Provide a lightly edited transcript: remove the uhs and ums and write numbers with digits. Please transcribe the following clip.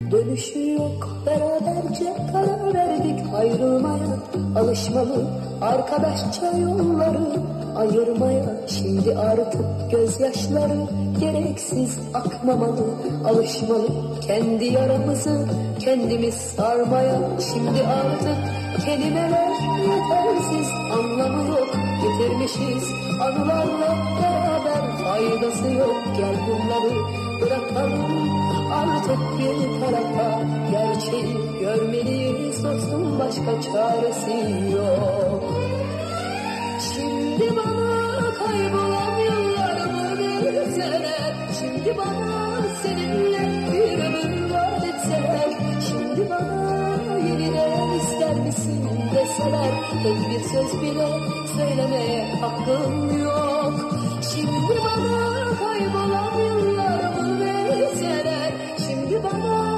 Dönüşü yok, beraberce karar verdik ayrılmaya. Alışmalı arkadaşça yolları ayırmaya. Şimdi artık gözyaşları gereksiz akmamalı. Alışmalı kendi yaramızı kendimiz sarmaya. Şimdi artık kelimeler yetersiz, anlamı yok. Getirmişiz anılarla beraber, faydası yok. Gel bunları bırakalım artık bir tarafa. Gerçeği görmeliyiz dostum, başka çaresi yok. Şimdi bana kaybolan yıllarımı verseler, şimdi bana seninle bir ömür vaat etseler, şimdi bana yeniden ister misin deseler, tek bir söz bile söylemeye hakkım yok. Şimdi bana